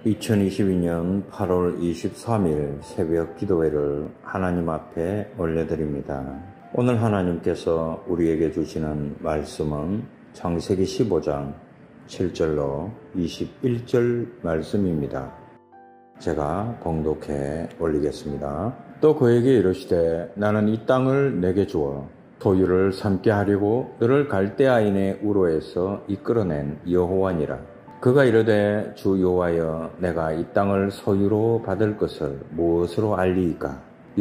2022년 8월 23일 새벽 기도회를 하나님 앞에 올려드립니다. 오늘 하나님께서 우리에게 주시는 말씀은 창세기 15장 7절로 21절 말씀입니다. 제가 봉독해 올리겠습니다. 또 그에게 이르시되 나는 이 땅을 내게 주어 소유를 삼게 하려고 너를 갈대아인의 우로에서 이끌어낸 여호와니라. 그가 이르되 주 여호와여 내가 이 땅을 소유로 받을 것을 무엇으로 알리이까?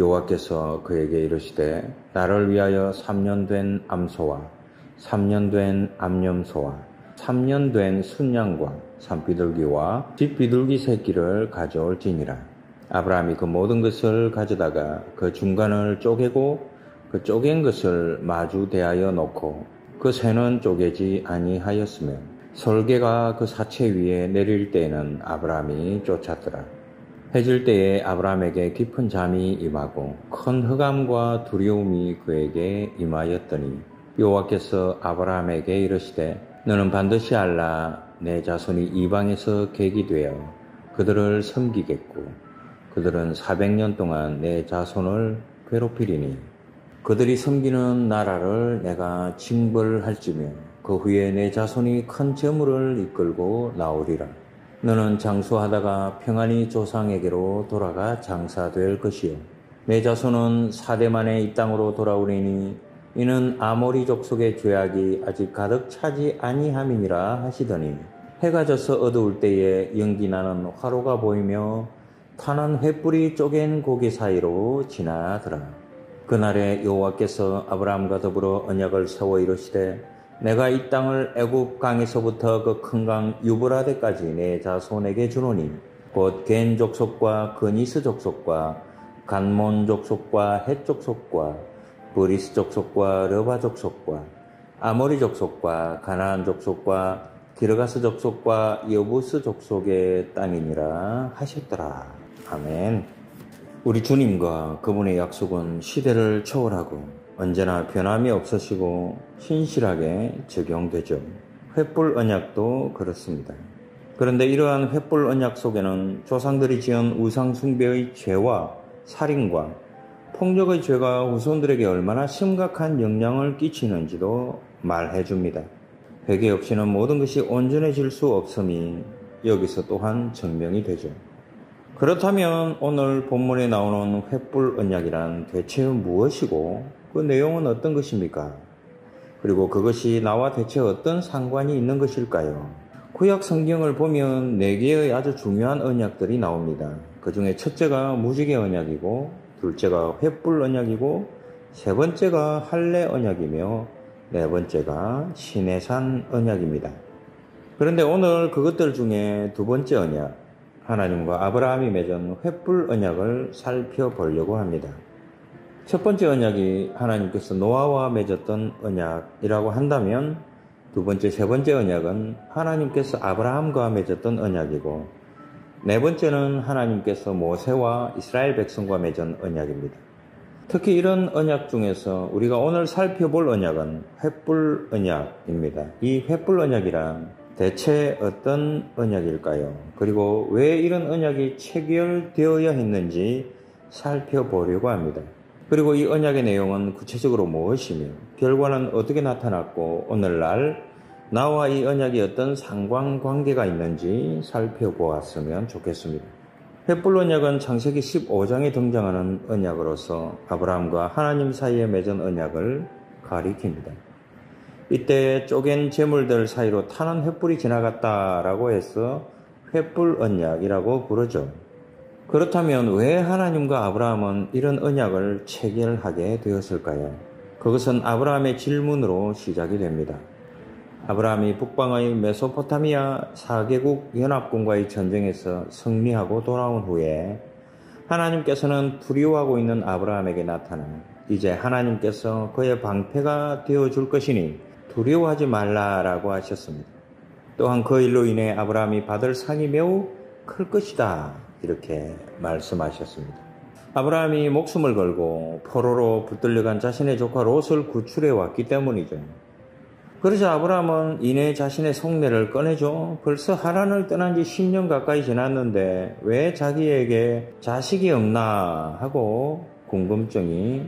여호와께서 그에게 이르시되 나를 위하여 3년 된 암소와 3년 된 암염소와 3년 된 순양과 산비둘기와 뒷비둘기 새끼를 가져올지니라. 아브라함이 그 모든 것을 가져다가 그 중간을 쪼개고 그 쪼갠 것을 마주 대하여 놓고 그 새는 쪼개지 아니하였으며 설개가 그 사체 위에 내릴 때에는 아브라함이 쫓았더라. 해질 때에 아브라함에게 깊은 잠이 임하고 큰 흑암과 두려움이 그에게 임하였더니 여호와께서 아브라함에게 이르시되 너는 반드시 알라. 내 자손이 이방에서 객이 되어 그들을 섬기겠고 그들은 400년 동안 내 자손을 괴롭히리니 그들이 섬기는 나라를 내가 징벌할지며 그 후에 내 자손이 큰 재물을 이끌고 나오리라. 너는 장수하다가 평안히 조상에게로 돌아가 장사될 것이요 내 자손은 4대 만에 이 땅으로 돌아오리니 이는 아모리 족속의 죄악이 아직 가득 차지 아니함이니라 하시더니 해가 져서 어두울 때에 연기 나는 화로가 보이며 타는 횃불이 쪼갠 고개 사이로 지나더라. 그날에 여호와께서 아브라함과 더불어 언약을 세워 이르시되 내가 이 땅을 애굽 강에서부터 그 큰 강 유브라데까지 내 자손에게 주노니 곧 겐 족속과 그니스 족속과 간몬 족속과 헷 족속과 브리스 족속과 르바 족속과 아모리 족속과 가나안 족속과 기르가스 족속과 여부스 족속의 땅이니라 하셨더라. 아멘. 우리 주님과 그분의 약속은 시대를 초월하고 언제나 변함이 없으시고 신실하게 적용되죠. 횃불 언약도 그렇습니다. 그런데 이러한 횃불 언약 속에는 조상들이 지은 우상 숭배의 죄와 살인과 폭력의 죄가 후손들에게 얼마나 심각한 영향을 끼치는지도 말해줍니다. 회개 없이는 모든 것이 온전해질 수 없음이 여기서 또한 증명이 되죠. 그렇다면 오늘 본문에 나오는 횃불 언약이란 대체 무엇이고 그 내용은 어떤 것입니까? 그리고 그것이 나와 대체 어떤 상관이 있는 것일까요? 구약 성경을 보면 4개의 아주 중요한 언약들이 나옵니다. 그 중에 첫째가 무지개 언약이고 둘째가 횃불 언약이고 세 번째가 할례 언약이며 네 번째가 시내산 언약입니다. 그런데 오늘 그것들 중에 두 번째 언약 하나님과 아브라함이 맺은 횃불 언약을 살펴보려고 합니다. 첫 번째 언약이 하나님께서 노아와 맺었던 언약이라고 한다면 두 번째, 세 번째 언약은 하나님께서 아브라함과 맺었던 언약이고 네 번째는 하나님께서 모세와 이스라엘 백성과 맺은 언약입니다. 특히 이런 언약 중에서 우리가 오늘 살펴볼 언약은 횃불 언약입니다. 이 횃불 언약이란 대체 어떤 언약일까요? 그리고 왜 이런 언약이 체결되어야 했는지 살펴보려고 합니다. 그리고 이 언약의 내용은 구체적으로 무엇이며 결과는 어떻게 나타났고 오늘날 나와 이 언약이 어떤 상관관계가 있는지 살펴보았으면 좋겠습니다. 횃불 언약은 창세기 15장에 등장하는 언약으로서 아브라함과 하나님 사이에 맺은 언약을 가리킵니다. 이때 쪼갠 재물들 사이로 타는 횃불이 지나갔다라고 해서 횃불 언약이라고 부르죠. 그렇다면 왜 하나님과 아브라함은 이런 언약을 체결하게 되었을까요? 그것은 아브라함의 질문으로 시작이 됩니다. 아브라함이 북방의 메소포타미아 4개국 연합군과의 전쟁에서 승리하고 돌아온 후에 하나님께서는 두려워하고 있는 아브라함에게 나타나 이제 하나님께서 그의 방패가 되어줄 것이니 두려워하지 말라라고 하셨습니다. 또한 그 일로 인해 아브라함이 받을 상이 매우 클 것이다 이렇게 말씀하셨습니다. 아브라함이 목숨을 걸고 포로로 붙들려간 자신의 조카 롯을 구출해 왔기 때문이죠. 그러자 아브라함은 이내 자신의 속내를 꺼내죠. 벌써 하란을 떠난 지 10년 가까이 지났는데 왜 자기에게 자식이 없나 하고 궁금증이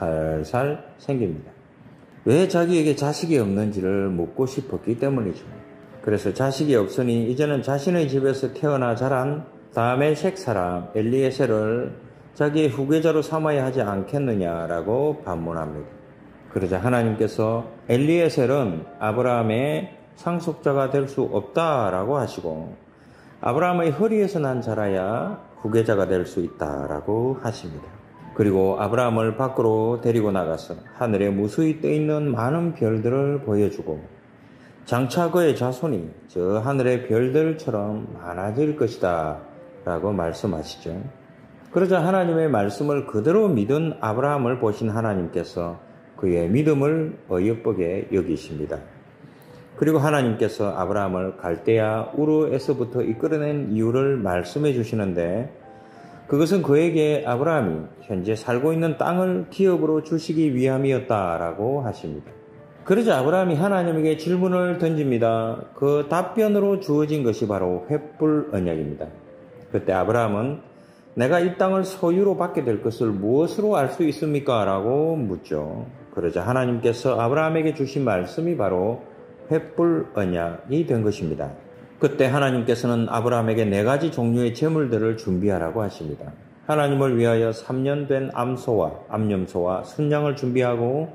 살살 생깁니다. 왜 자기에게 자식이 없는지를 묻고 싶었기 때문이죠. 그래서 자식이 없으니 이제는 자신의 집에서 태어나 자란 다메섹 사람 엘리에셀을 자기의 후계자로 삼아야 하지 않겠느냐라고 반문합니다. 그러자 하나님께서 엘리에셀은 아브라함의 상속자가 될 수 없다라고 하시고 아브라함의 허리에서 난 자라야 후계자가 될 수 있다라고 하십니다. 그리고 아브라함을 밖으로 데리고 나가서 하늘에 무수히 떠있는 많은 별들을 보여주고 장차 그의 자손이 저 하늘의 별들처럼 많아질 것이다 라고 말씀하시죠. 그러자 하나님의 말씀을 그대로 믿은 아브라함을 보신 하나님께서 그의 믿음을 어여쁘게 여기십니다. 그리고 하나님께서 아브라함을 갈대아 우르에서부터 이끌어낸 이유를 말씀해 주시는데 그것은 그에게 아브라함이 현재 살고 있는 땅을 기업으로 주시기 위함이었다라고 하십니다. 그러자 아브라함이 하나님에게 질문을 던집니다. 그 답변으로 주어진 것이 바로 횃불 언약입니다. 그때 아브라함은 내가 이 땅을 소유로 받게 될 것을 무엇으로 알 수 있습니까? 라고 묻죠. 그러자 하나님께서 아브라함에게 주신 말씀이 바로 횃불 언약이 된 것입니다. 그때 하나님께서는 아브라함에게 4가지 종류의 제물들을 준비하라고 하십니다. 하나님을 위하여 3년 된 암소와 암염소와 순양을 준비하고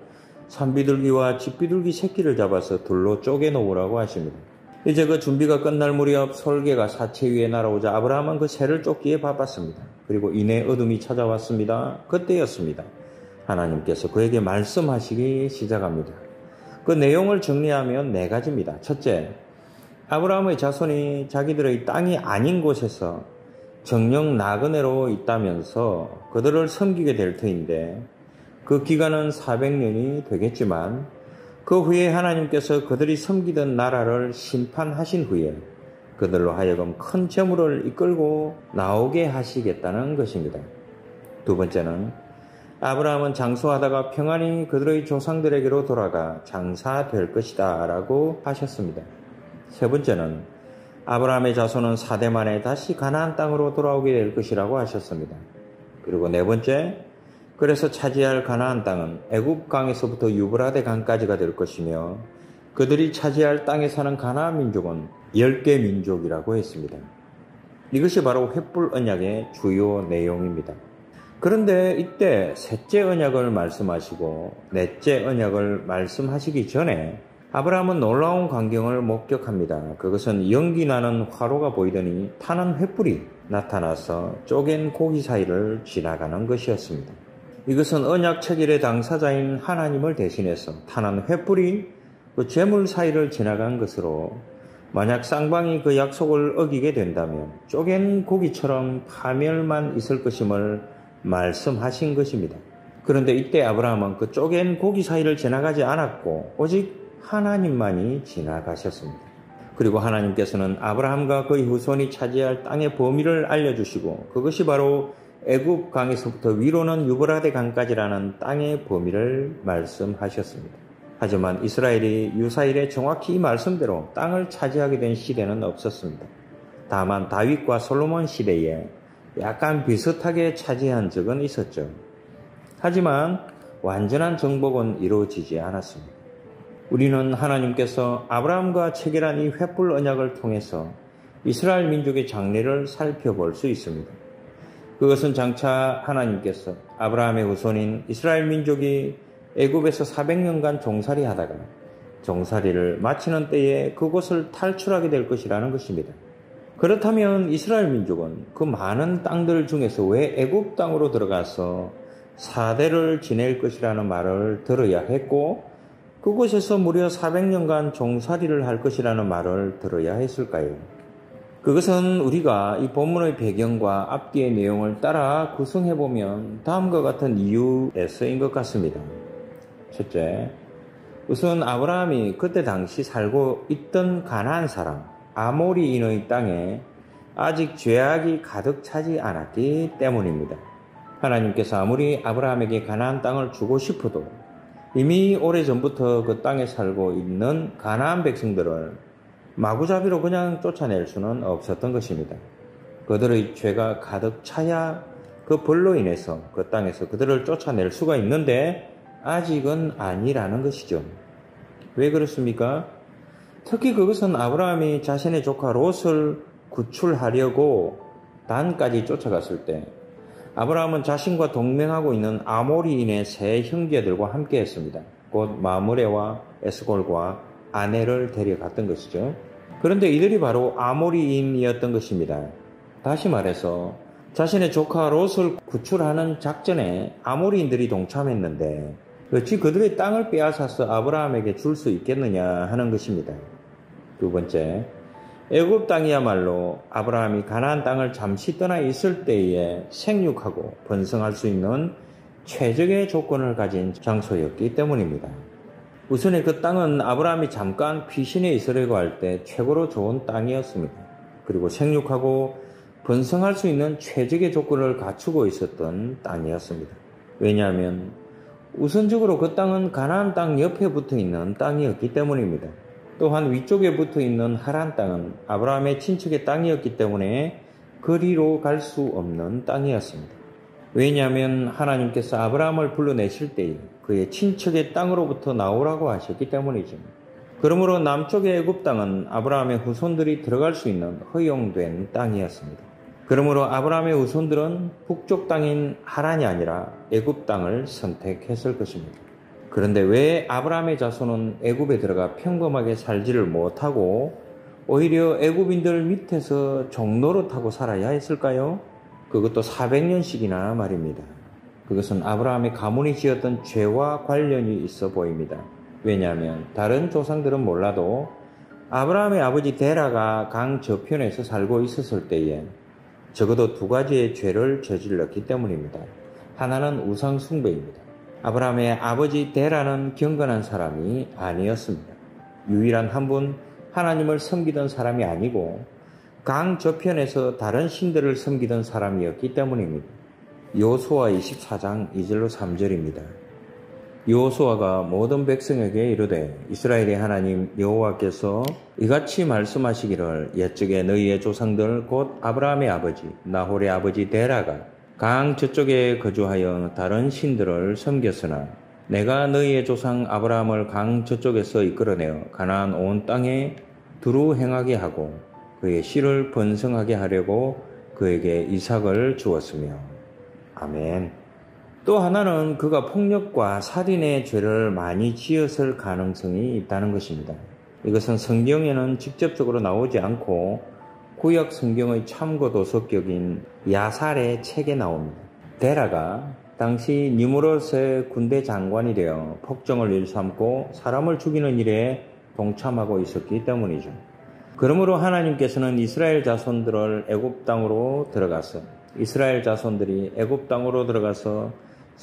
산비둘기와 집비둘기 새끼를 잡아서 둘로 쪼개 놓으라고 하십니다. 이제 그 준비가 끝날 무렵 설개가 사체 위에 날아오자 아브라함은 그 새를 쫓기에 바빴습니다. 그리고 이내 어둠이 찾아왔습니다. 그때였습니다. 하나님께서 그에게 말씀하시기 시작합니다. 그 내용을 정리하면 4가지입니다. 첫째, 아브라함의 자손이 자기들의 땅이 아닌 곳에서 정령 나그네로 있다면서 그들을 섬기게 될 터인데 그 기간은 400년이 되겠지만 그 후에 하나님께서 그들이 섬기던 나라를 심판하신 후에 그들로 하여금 큰 재물을 이끌고 나오게 하시겠다는 것입니다. 두 번째는 아브라함은 장수하다가 평안히 그들의 조상들에게로 돌아가 장사될 것이다 라고 하셨습니다. 세 번째는 아브라함의 자손은 4대 만에 다시 가나안 땅으로 돌아오게 될 것이라고 하셨습니다. 그리고 네 번째, 그래서 차지할 가나안 땅은 애굽 강에서부터 유브라데 강까지가 될 것이며 그들이 차지할 땅에 사는 가나안 민족은 10개 민족이라고 했습니다. 이것이 바로 횃불 언약의 주요 내용입니다. 그런데 이때 셋째 언약을 말씀하시고 넷째 언약을 말씀하시기 전에 아브라함은 놀라운 광경을 목격합니다. 그것은 연기 나는 화로가 보이더니 타는 횃불이 나타나서 쪼갠 고기 사이를 지나가는 것이었습니다. 이것은 언약 체결의 당사자인 하나님을 대신해서 타는 횃불이 그 재물 사이를 지나간 것으로 만약 쌍방이 그 약속을 어기게 된다면 쪼갠 고기처럼 파멸만 있을 것임을 말씀하신 것입니다. 그런데 이때 아브라함은 그 쪼갠 고기 사이를 지나가지 않았고 오직 하나님만이 지나가셨습니다. 그리고 하나님께서는 아브라함과 그의 후손이 차지할 땅의 범위를 알려주시고 그것이 바로 애굽 강에서부터 위로는 유브라데 강까지라는 땅의 범위를 말씀하셨습니다. 하지만 이스라엘이 유사일에 정확히 이 말씀대로 땅을 차지하게 된 시대는 없었습니다. 다만 다윗과 솔로몬 시대에 약간 비슷하게 차지한 적은 있었죠. 하지만 완전한 정복은 이루어지지 않았습니다. 우리는 하나님께서 아브라함과 체결한 이 횃불 언약을 통해서 이스라엘 민족의 장래를 살펴볼 수 있습니다. 그것은 장차 하나님께서 아브라함의 후손인 이스라엘 민족이 애굽에서 400년간 종살이 하다가 종살이를 마치는 때에 그곳을 탈출하게 될 것이라는 것입니다. 그렇다면 이스라엘 민족은 그 많은 땅들 중에서 왜 애굽 땅으로 들어가서 4대를 지낼 것이라는 말을 들어야 했고 그곳에서 무려 400년간 종살이를 할 것이라는 말을 들어야 했을까요? 그것은 우리가 이 본문의 배경과 앞뒤의 내용을 따라 구성해보면 다음과 같은 이유에서인 것 같습니다. 첫째, 우선 아브라함이 그때 당시 살고 있던 가나안 사람, 아모리인의 땅에 아직 죄악이 가득 차지 않았기 때문입니다. 하나님께서 아무리 아브라함에게 가나안 땅을 주고 싶어도 이미 오래전부터 그 땅에 살고 있는 가나안 백성들을 마구잡이로 그냥 쫓아낼 수는 없었던 것입니다. 그들의 죄가 가득 차야 그 벌로 인해서 그 땅에서 그들을 쫓아낼 수가 있는데 아직은 아니라는 것이죠. 왜 그렇습니까? 특히 그것은 아브라함이 자신의 조카 롯을 구출하려고 단까지 쫓아갔을 때 아브라함은 자신과 동맹하고 있는 아모리인의 세 형제들과 함께 했습니다. 곧 마므레와 에스골과 아내를 데려갔던 것이죠. 그런데 이들이 바로 아모리인이었던 것입니다. 다시 말해서 자신의 조카 롯을 구출하는 작전에 아모리인들이 동참했는데 어찌 그들의 땅을 빼앗아서 아브라함에게 줄 수 있겠느냐 하는 것입니다. 두 번째, 애굽 땅이야말로 아브라함이 가나안 땅을 잠시 떠나 있을 때에 생육하고 번성할 수 있는 최적의 조건을 가진 장소였기 때문입니다. 우선에 그 땅은 아브라함이 잠깐 피신해 있으려고 할 때 최고로 좋은 땅이었습니다. 그리고 생육하고 번성할 수 있는 최적의 조건을 갖추고 있었던 땅이었습니다. 왜냐하면 우선적으로 그 땅은 가나안 땅 옆에 붙어 있는 땅이었기 때문입니다. 또한 위쪽에 붙어 있는 하란 땅은 아브라함의 친척의 땅이었기 때문에 거리로 갈 수 없는 땅이었습니다. 왜냐하면 하나님께서 아브라함을 불러내실 때에 그의 친척의 땅으로부터 나오라고 하셨기 때문이죠. 그러므로 남쪽의 애굽 땅은 아브라함의 후손들이 들어갈 수 있는 허용된 땅이었습니다. 그러므로 아브라함의 후손들은 북쪽 땅인 하란이 아니라 애굽 땅을 선택했을 것입니다. 그런데 왜 아브라함의 자손은 애굽에 들어가 평범하게 살지를 못하고 오히려 애굽인들 밑에서 종노릇하고 살아야 했을까요? 그것도 400년씩이나 말입니다. 그것은 아브라함의 가문이 지었던 죄와 관련이 있어 보입니다. 왜냐하면 다른 조상들은 몰라도 아브라함의 아버지 데라가 강 저편에서 살고 있었을 때에 적어도 두 가지의 죄를 저질렀기 때문입니다. 하나는 우상 숭배입니다. 아브라함의 아버지 데라는 경건한 사람이 아니었습니다. 유일한 한 분 하나님을 섬기던 사람이 아니고 강 저편에서 다른 신들을 섬기던 사람이었기 때문입니다. 여호수아 24장 2절로 3절입니다. 여호수아가 모든 백성에게 이르되 이스라엘의 하나님 여호와께서 이같이 말씀하시기를 옛적에 너희의 조상들 곧 아브라함의 아버지 나홀의 아버지 데라가 강 저쪽에 거주하여 다른 신들을 섬겼으나 내가 너희의 조상 아브라함을 강 저쪽에서 이끌어내어 가나안 온 땅에 두루 행하게 하고 그의 씨를 번성하게 하려고 그에게 이삭을 주었으며. 아멘. 또 하나는 그가 폭력과 살인의 죄를 많이 지었을 가능성이 있다는 것입니다. 이것은 성경에는 직접적으로 나오지 않고 구약 성경의 참고 도서격인 야살의 책에 나옵니다. 데라가 당시 니므롯의 군대 장관이 되어 폭정을 일삼고 사람을 죽이는 일에 동참하고 있었기 때문이죠. 그러므로 하나님께서는 이스라엘 자손들을 애굽 땅으로 들어가서 이스라엘 자손들이 애굽 땅으로 들어가서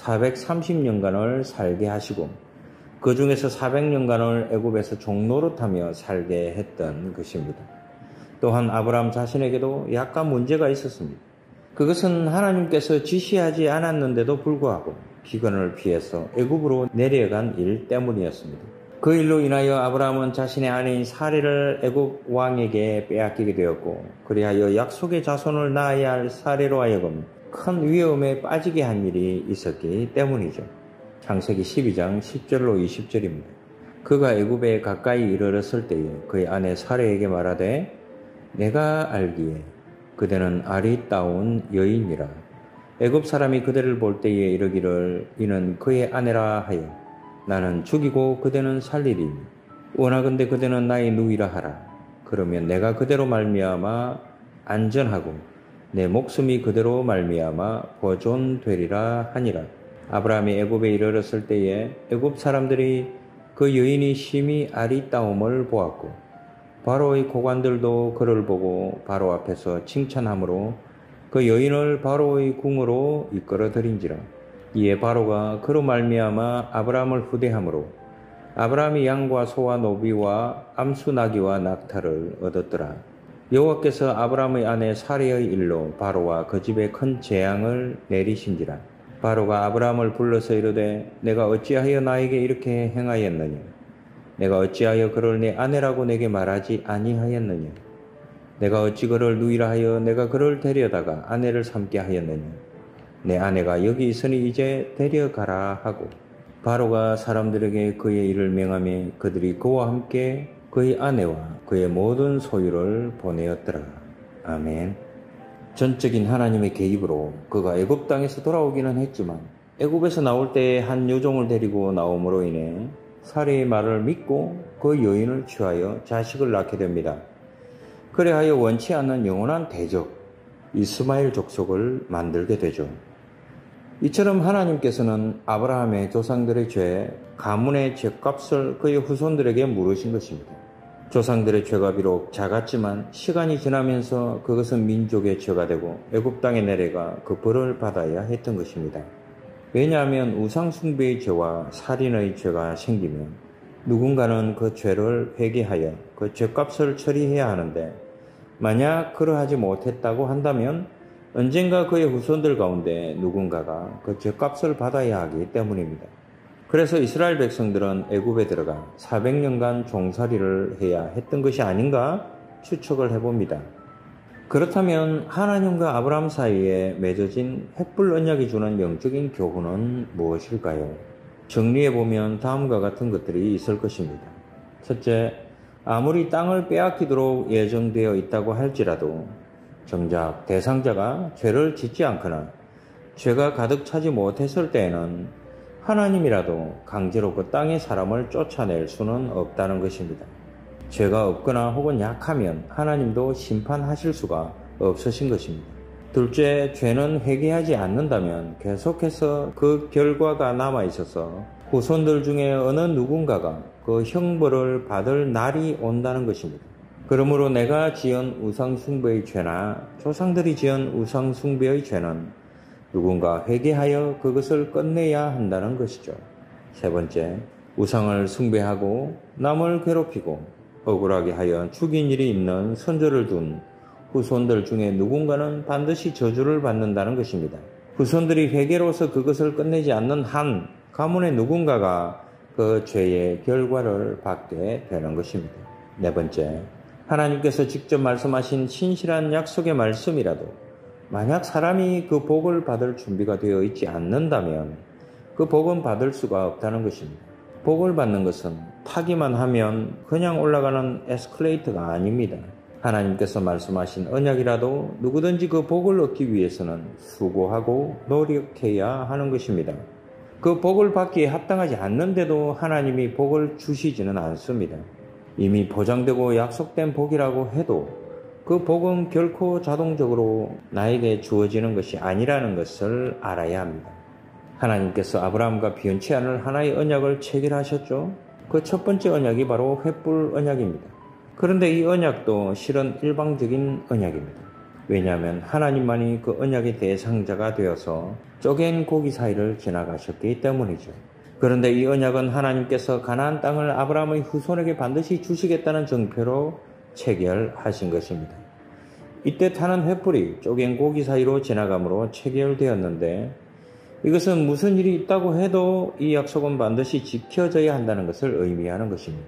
430년간을 살게 하시고 그 중에서 400년간을 애굽에서 종노릇하며 살게 했던 것입니다. 또한 아브라함 자신에게도 약간 문제가 있었습니다. 그것은 하나님께서 지시하지 않았는데도 불구하고 비건을 피해서 애굽으로 내려간 일 때문이었습니다. 그 일로 인하여 아브라함은 자신의 아내인 사레를 애굽 왕에게 빼앗기게 되었고 그리하여 약속의 자손을 낳아야 할 사레로 하여금 큰 위험에 빠지게 한 일이 있었기 때문이죠. 창세기 12장 10절로 20절입니다. 그가 애굽에 가까이 이르렀을 때에 그의 아내 사레에게 말하되 내가 알기에 그대는 아리따운 여인이라. 애굽 사람이 그대를 볼 때에 이르기를 이는 그의 아내라 하여 나는 죽이고 그대는 살리리니 원하건대 그대는 나의 누이라 하라. 그러면 내가 그대로 말미암아 안전하고 내 목숨이 그대로 말미암아 보존되리라 하니라. 아브라함이 애굽에 이르렀을 때에 애굽 사람들이 그 여인이 심히 아리따움을 보았고 바로의 고관들도 그를 보고 바로 앞에서 칭찬함으로 그 여인을 바로의 궁으로 이끌어들인지라. 이에 바로가 그로 말미암아 아브라함을 후대함으로 아브라함이 양과 소와 노비와 암수 나귀와 낙타를 얻었더라. 여호와께서 아브라함의 아내 사레의 일로 바로와 그 집에 큰 재앙을 내리신지라. 바로가 아브라함을 불러서 이르되 내가 어찌하여 나에게 이렇게 행하였느냐? 내가 어찌하여 그를 내 아내라고 내게 말하지 아니하였느냐? 내가 어찌 그를 누이라 하여 내가 그를 데려다가 아내를 삼게 하였느냐? 내 아내가 여기 있으니 이제 데려가라 하고 바로가 사람들에게 그의 일을 명하며 그들이 그와 함께 그의 아내와 그의 모든 소유를 보내었더라. 아멘. 전적인 하나님의 개입으로 그가 애굽 땅에서 돌아오기는 했지만 애굽에서 나올 때 한 여종을 데리고 나옴으로 인해 사례의 말을 믿고 그 여인을 취하여 자식을 낳게 됩니다. 그래하여 원치 않는 영원한 대적 이스마엘 족속을 만들게 되죠. 이처럼 하나님께서는 아브라함의 조상들의 죄, 가문의 죄값을 그의 후손들에게 물으신 것입니다. 조상들의 죄가 비록 작았지만 시간이 지나면서 그것은 민족의 죄가 되고 애굽 땅에 내려가 그 벌을 받아야 했던 것입니다. 왜냐하면 우상 숭배의 죄와 살인의 죄가 생기면 누군가는 그 죄를 회개하여 그 죄값을 처리해야 하는데 만약 그러하지 못했다고 한다면 언젠가 그의 후손들 가운데 누군가가 그 죄값을 받아야 하기 때문입니다. 그래서 이스라엘 백성들은 애굽에 들어가 400년간 종살이를 해야 했던 것이 아닌가 추측을 해봅니다. 그렇다면 하나님과 아브라함 사이에 맺어진 횃불 언약이 주는 영적인 교훈은 무엇일까요? 정리해보면 다음과 같은 것들이 있을 것입니다. 첫째, 아무리 땅을 빼앗기도록 예정되어 있다고 할지라도 정작 대상자가 죄를 짓지 않거나 죄가 가득 차지 못했을 때에는 하나님이라도 강제로 그 땅의 사람을 쫓아낼 수는 없다는 것입니다. 죄가 없거나 혹은 약하면 하나님도 심판하실 수가 없으신 것입니다. 둘째, 죄는 회개하지 않는다면 계속해서 그 결과가 남아있어서 후손들 중에 어느 누군가가 그 형벌을 받을 날이 온다는 것입니다. 그러므로 내가 지은 우상숭배의 죄나 조상들이 지은 우상숭배의 죄는 누군가 회개하여 그것을 끝내야 한다는 것이죠. 세 번째, 우상을 숭배하고 남을 괴롭히고 억울하게 하여 죽인 일이 있는 선조를 둔 후손들 중에 누군가는 반드시 저주를 받는다는 것입니다. 후손들이 회개로서 그것을 끝내지 않는 한 가문의 누군가가 그 죄의 결과를 받게 되는 것입니다. 네 번째, 하나님께서 직접 말씀하신 신실한 약속의 말씀이라도 만약 사람이 그 복을 받을 준비가 되어 있지 않는다면 그 복은 받을 수가 없다는 것입니다. 복을 받는 것은 타기만 하면 그냥 올라가는 에스컬레이터가 아닙니다. 하나님께서 말씀하신 언약이라도 누구든지 그 복을 얻기 위해서는 수고하고 노력해야 하는 것입니다. 그 복을 받기에 합당하지 않는데도 하나님이 복을 주시지는 않습니다. 이미 보장되고 약속된 복이라고 해도 그 복은 결코 자동적으로 나에게 주어지는 것이 아니라는 것을 알아야 합니다. 하나님께서 아브라함과 변치 않을 하나의 언약을 체결하셨죠. 그 첫 번째 언약이 바로 횃불 언약입니다. 그런데 이 언약도 실은 일방적인 언약입니다. 왜냐하면 하나님만이 그 언약의 대상자가 되어서 쪼갠 고기 사이를 지나가셨기 때문이죠. 그런데 이 언약은 하나님께서 가나안 땅을 아브라함의 후손에게 반드시 주시겠다는 정표로 체결하신 것입니다. 이때 타는 횃불이 쪼갠 고기 사이로 지나감으로 체결되었는데 이것은 무슨 일이 있다고 해도 이 약속은 반드시 지켜져야 한다는 것을 의미하는 것입니다.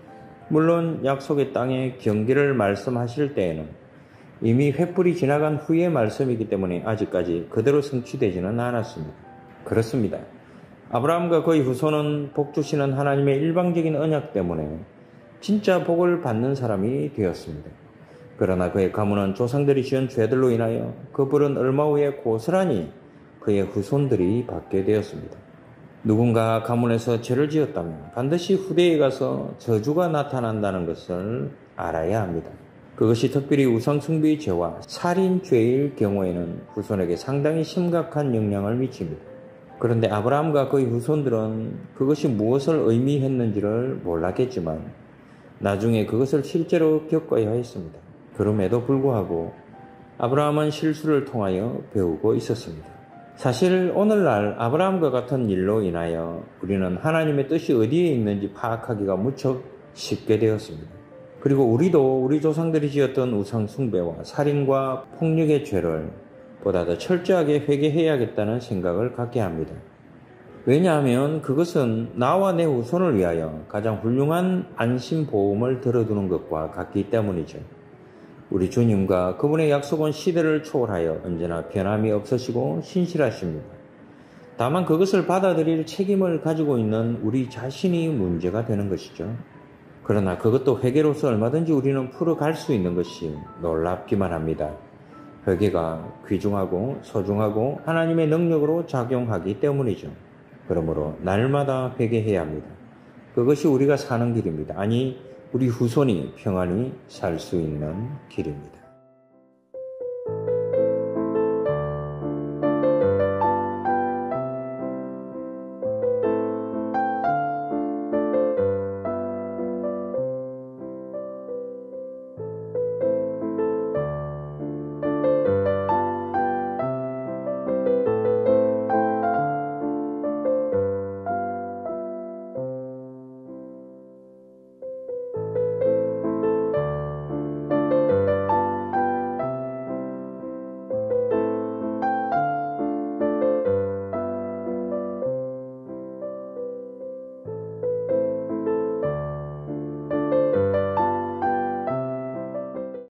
물론 약속의 땅의 경계를 말씀하실 때에는 이미 횃불이 지나간 후의 말씀이기 때문에 아직까지 그대로 성취되지는 않았습니다. 그렇습니다. 아브라함과 그의 후손은 복 주시는 하나님의 일방적인 언약 때문에 진짜 복을 받는 사람이 되었습니다. 그러나 그의 가문은 조상들이 지은 죄들로 인하여 그 벌은 얼마 후에 고스란히 그의 후손들이 받게 되었습니다. 누군가 가문에서 죄를 지었다면 반드시 후대에 가서 저주가 나타난다는 것을 알아야 합니다. 그것이 특별히 우상숭배의 죄와 살인죄일 경우에는 후손에게 상당히 심각한 영향을 미칩니다. 그런데 아브라함과 그의 후손들은 그것이 무엇을 의미했는지를 몰랐겠지만 나중에 그것을 실제로 겪어야 했습니다. 그럼에도 불구하고 아브라함은 실수를 통하여 배우고 있었습니다. 사실 오늘날 아브라함과 같은 일로 인하여 우리는 하나님의 뜻이 어디에 있는지 파악하기가 무척 쉽게 되었습니다. 그리고 우리도 우리 조상들이 지었던 우상 숭배와 살인과 폭력의 죄를 보다 더 철저하게 회개해야겠다는 생각을 갖게 합니다. 왜냐하면 그것은 나와 내 후손을 위하여 가장 훌륭한 안심보험을 들어두는 것과 같기 때문이죠. 우리 주님과 그분의 약속은 시대를 초월하여 언제나 변함이 없으시고 신실하십니다. 다만 그것을 받아들일 책임을 가지고 있는 우리 자신이 문제가 되는 것이죠. 그러나 그것도 회개로서 얼마든지 우리는 풀어갈 수 있는 것이 놀랍기만 합니다. 회개가 귀중하고 소중하고 하나님의 능력으로 작용하기 때문이죠. 그러므로 날마다 회개해야 합니다. 그것이 우리가 사는 길입니다. 아니, 우리 후손이 평안히 살 수 있는 길입니다.